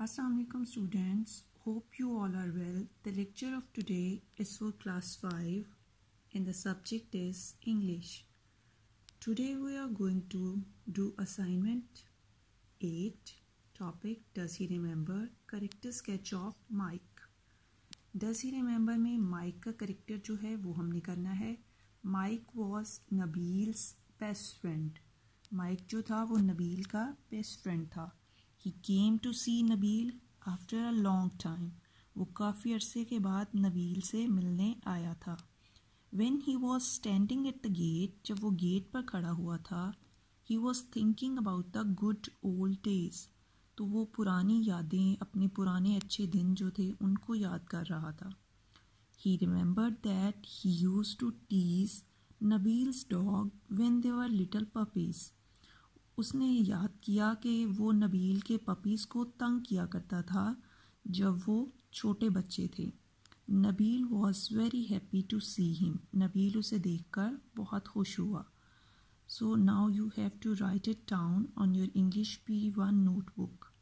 Assalamu alaikum students, hope you all are well. The lecture of today is for class 5 and the subject is English. Today we are going to do assignment 8, topic Does he remember? Character sketch of Mike. Does he remember में Mike का character जो है वो हमने करना है. Mike was Nabil's best friend. Mike जो था वो नबील का best friend था. He came to see Nabeel after a long time. वो काफ़ी अरसे के बाद नबील से मिलने आया था. When he was standing at the gate, जब वो गेट पर खड़ा हुआ था, he was thinking about the good old days. तो वो पुरानी यादें, अपने पुराने अच्छे दिन जो थे उनको याद कर रहा था. He remembered that he used to tease Nabil's dog when they were little puppies. उसने याद किया कि वो नबील के पपीज़ को तंग किया करता था जब वो छोटे बच्चे थे. Nabeel was very happy to see him. Nabeel उसे देखकर बहुत खुश हुआ. So now you have to write it down on your English P1 notebook.